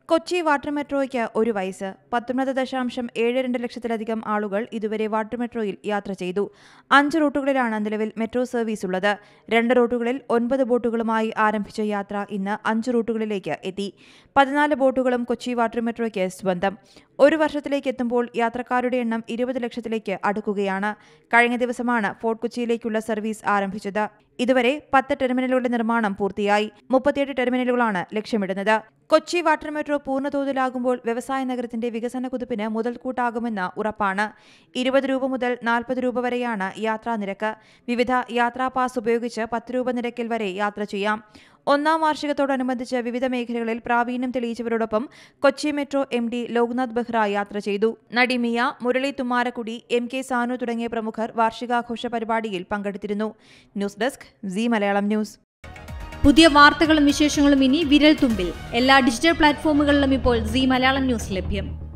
Kochi water മെട്രോയ്ക്ക് 1 വയസ്സ്. 19.72 ലക്ഷത്തിലധികം ആളുകൾ ഇതുവരെ വാട്ടർ മെട്രോയിൽ യാത്ര ചെയ്തു. 5 റൂട്ടുകളിലാണ് നിലവിൽ മെട്രോ സർവീസ് ഉള്ളത്. 2 റൂട്ടുകളിൽ 9 ബോട്ടുകളുമായി ആരംഭിച്ച യാത്ര ഇന്ന് 5 റൂട്ടുകളിലേക്ക് എത്തി. 14 ബോട്ടുകളും കൊച്ചി വാട്ടർ മെട്രോയ്ക്ക് സ്വന്തം. 1 വർഷത്തിലേക്ക് എത്തുമ്പോൾ യാത്രക്കാരുടെ എണ്ണം 20 ലക്ഷത്തിലേക്ക് അടുക്കുകയാണ്. കഴിഞ്ഞ ദിവസമാണ് ഫോർട്ട് കൊച്ചിയിലേക്കുള്ള സർവീസ് ആരംഭിച്ചത്. ഇതുവരെ 10 ടെർമിനലുകളുടെ നിർമ്മാണം പൂർത്തിയായി. 38 ടെർമിനലുകളാണ് ലക്ഷ്യമിടുന്നത്. കൊച്ചി വാട്ടർ മെട്രോ പൂർണ്ണതോതിലാകുമ്പോൾ വ്യവസായ നഗരത്തിന്റെ വികസന കുതിപ്പിന് മുതൽക്കൂട്ടാകുമെന്ന് ഉറപ്പാണ്. 20 രൂപ മുതൽ 40 രൂപ വരെയാണ് യാത്രാ നിരക്ക്. വിവിധ യാത്രാ പാസ് ഉപയോഗിച്ച് 10 രൂപ നിരക്കിൽ വരെ യാത്ര ചെയ്യാം. 1-ാം വാർഷികത്തോടനുബന്ധിച്ച് വിവിധ മേഖലകളിൽ പ്രാവീണ്യം തെളിയിച്ചവരോടൊപ്പം കൊച്ചി മെട്രോ MD ലോക്നാഥ് ബെഹ്റ യാത്ര ചെയ്തു. നടി മിയ, മുരളി തുമ്മാരക്കുടി, MK സാനു തുടങ്ങിയ പ്രമുഖർ വാർഷികാഘോഷ പരിപാടിയിൽ പങ്കെടുത്തിരുന്നു. News desk Zee Malayalam news. പുതിയ വാർത്തകളും വിശേഷങ്ങളും ഇനി വിരൽ തുമ്പിൽ. എല്ലാ ഡിജിറ്റൽ പ്ലാറ്റ്ഫോമുകളിലും ഇപ്പോൾ സി മലയാളം ന്യൂസ് ലഭ്യം.